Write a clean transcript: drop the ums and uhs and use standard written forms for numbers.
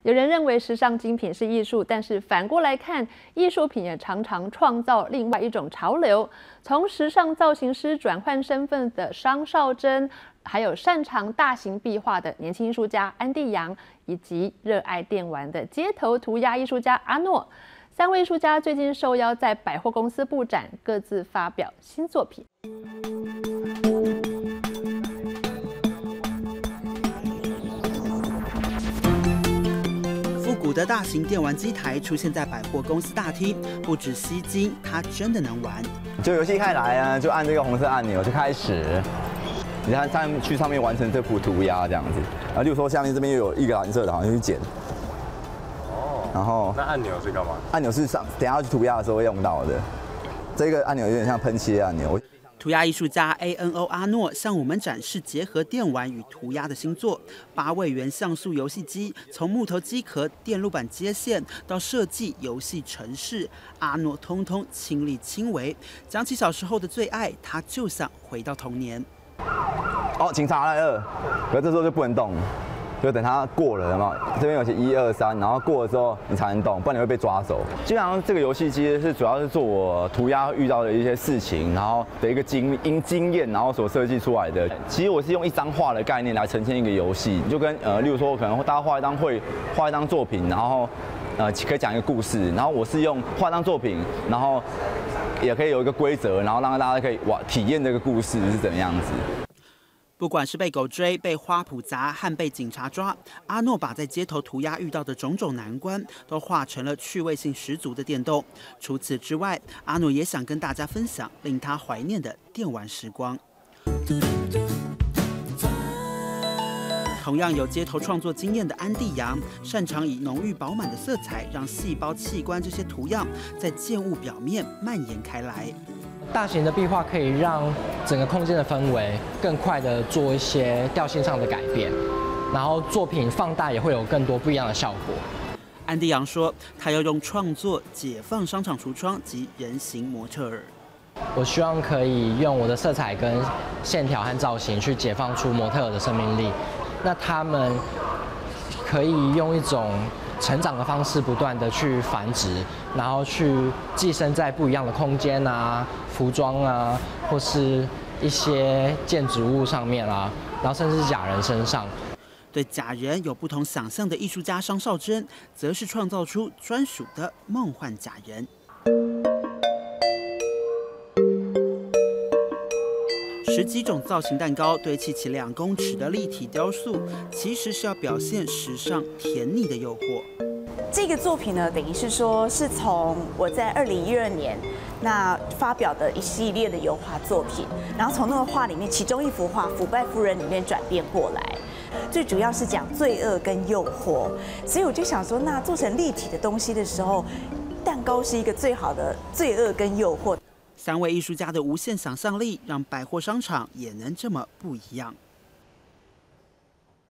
有人认为时尚精品是艺术，但是反过来看，艺术品也常常创造另外一种潮流。从时尚造型师转换身份的商少珍，还有擅长大型壁画的年轻艺术家安蒂阳，以及热爱电玩的街头涂鸦艺术家阿诺，3位艺术家最近受邀在百货公司布展，各自发表新作品。 复古的大型电玩机台出现在百货公司大厅，不止吸睛，它真的能玩。 就游戏开来啊，就按这个红色按钮就开始。你看去上面完成这幅涂鸦这样子，然后例如说下面这边又有一个蓝色的，好像去剪。哦。然后那按钮是干嘛？ 按钮是等一下要去涂鸦的时候会用到的。这个按钮有点像喷漆按钮。 涂鸦艺术家 ANO 阿诺向我们展示结合电玩与涂鸦的新作，8位元像素游戏机，从木头机壳、电路板接线到设计游戏程式，阿诺通通亲力亲为。讲起小时候的最爱，他就想回到童年。 哦，警察来了，可是这时候就不能动。就等它过了，有没有？这边有写1、2、3，然后过了之后你才能动，不然你会被抓走。基本上这个游戏机是主要是做我涂鸦遇到的一些事情，然后的一个经验，然后所设计出来的。其实我是用一张画的概念来呈现一个游戏，就跟例如说可能大家画一张作品，然后可以讲一个故事，然后我是用画一张作品，然后也可以有一个规则，然后让大家可以体验这个故事是怎么样子。 不管是被狗追、被花圃砸和被警察抓，阿诺把在街头涂鸦遇到的种种难关，都画成了趣味性十足的电动。除此之外，阿诺也想跟大家分享令他怀念的电玩时光。同样有街头创作经验的安蒂阳，擅长以浓郁饱满的色彩，让细胞、器官这些图样在建物表面蔓延开来。 大型的壁画可以让整个空间的氛围更快的做一些调性上的改变，然后作品放大也会有更多不一样的效果。 安蒂阳说，他要用创作解放商场橱窗及人形模特儿。 我希望可以用我的色彩跟线条和造型去解放出模特儿的生命力，那他们可以用一种成长的方式不断的去繁殖，然后去寄生在不一样的空间啊、服装啊，或是一些建筑物上面啊，然后甚至是假人身上。 对假人有不同想象的艺术家商少珍，则是创造出专属的梦幻假人。10几种造型蛋糕堆砌起2公尺的立体雕塑，其实是要表现时尚甜腻的诱惑。 这个作品呢，等于是说是从我在2012年那发表的一系列的油画作品，然后从那个画里面，其中一幅画《腐败夫人》里面转变过来，最主要是讲罪恶跟诱惑，所以我就想说，那做成立体的东西的时候，蛋糕是一个最好的罪恶跟诱惑。 3位艺术家的无限想象力，让百货商场也能这么不一样。